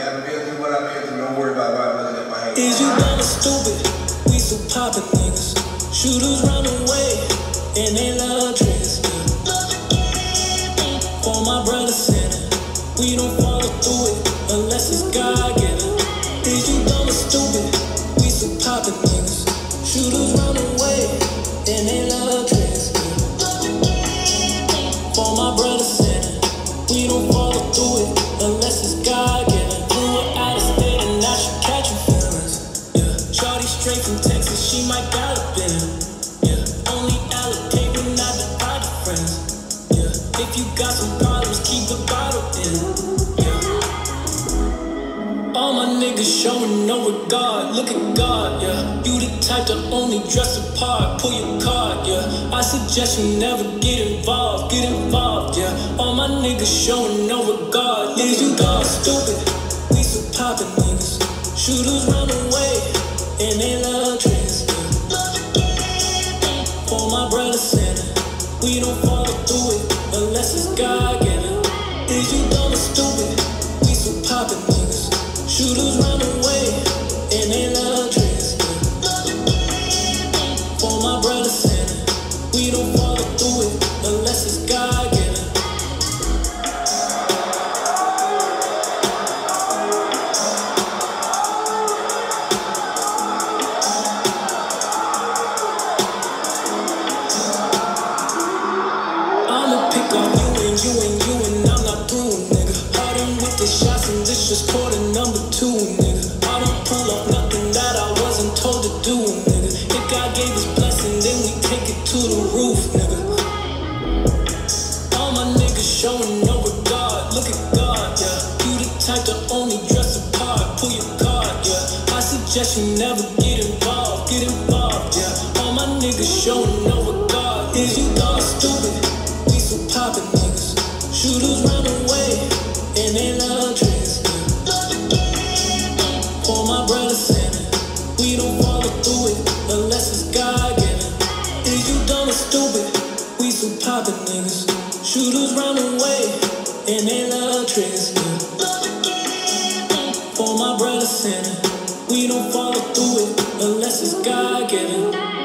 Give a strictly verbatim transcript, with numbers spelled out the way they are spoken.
never been through what I've been through. Don't worry about why I'm looking at my hands. Is you dumb or stupid? We still poppin' niggas. Shooters run away, and they love tricks. For my brother sinning, we don't follow through it unless it's God-given. Is you dumb or stupid? We still poppin' niggas. Shooters run away, and they love tricks. For my brother sinning, we don't follow through it unless it's God-given. Grew her out of state and now she catching feelings. Yeah, shorty straight from Texas, she might got a billion. Yeah, only allocate when I divide the friends. Yeah, if you got some problems, keep the bottle in. Yeah, all my niggas showing no regard. Look at God, yeah. You the type to only dress apart. Pull your card, yeah. I suggest you never get involved. Get involved, yeah. All my niggas showing no regard. Is you dumb, stupid? We still poppin' niggas. Shooters run away, and they love tricks, yeah. For my brother sinning, we don't follow through it unless it's God-given. Is you dumb or stupid? We still poppin' niggas. Shooters run away, and they love tricks, yeah. For my brother sinning, we don't follow through it unless it's God-given. I'ma pick on you and you and you and I'm not through, nigga. Hardin' with the shots and this just quarter number two, nigga. I don't pull up nothing that I wasn't told to do, nigga. If God gave us blessing, then we take it to the roof, nigga. All my niggas showing no regard. Look at God, yeah. You the type to only dress apart. Pull your card, yeah. I suggest you never get involved. Get involved, yeah. All my niggas showing no regard. Is you dumb or stupid? We still poppin' niggas. Shooters run away, and they love tricks, yeah. For my brother sinning, we don't follow through it unless it's God-given. Is you dumb or stupid? We still poppin' niggas. Shooters run away, and they love tricks, yeah. For my brother sinning, we don't follow through it unless it's God-given.